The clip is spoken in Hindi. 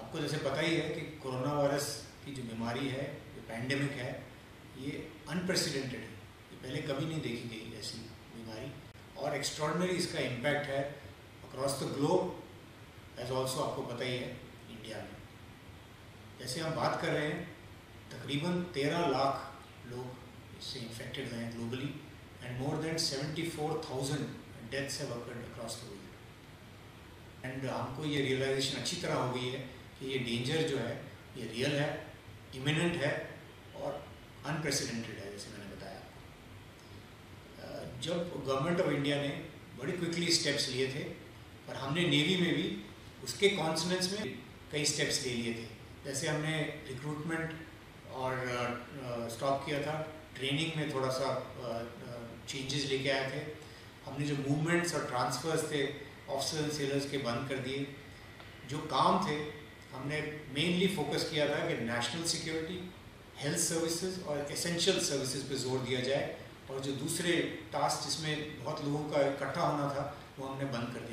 आपको जैसे पता ही है कि कोरोना वायरस की जो बीमारी है, जो पैंडेमिक है, ये अनप्रेसिडेंटेड है। ये पहले कभी नहीं देखी गई ऐसी बीमारी, और एक्स्ट्रॉर्डिनरी इसका इम्पैक्ट है across the globe, as also आपको पता ही है इंडिया में। जैसे हम बात कर रहे हैं, तकरीबन 13 लाख लोग इससे इन्फेक्टेड हैं globally, and more than 74,000 deaths have occurred across the world. And हमको ये रियलाइजेशन अच्छी तरह हो गई है कि ये डेंजर जो है ये रियल है, इमिनेंट है और अनप्रेसिडेंटेड है, जैसे मैंने बताया आपको। जब गवर्नमेंट ऑफ इंडिया ने बड़ी क्विकली स्टेप्स लिए थे, पर हमने नेवी में भी उसके कॉन्सोनेंस में कई स्टेप्स ले लिए थे। जैसे हमने रिक्रूटमेंट और स्टॉप किया था, ट्रेनिंग में थोड़ा सा चेंजेस लेके आए थे, हमने जो मूवमेंट्स और ट्रांसफ़र्स थे ऑफिसर्स एंड सेलर्स के बंद कर दिए। जो काम थे हमने मेनली फोकस किया था कि नेशनल सिक्योरिटी, हेल्थ सर्विसेज और एसेंशियल सर्विसेज पे जोर दिया जाए, और जो दूसरे टास्क जिसमें बहुत लोगों का इकट्ठा होना था वो हमने बंद कर दिया।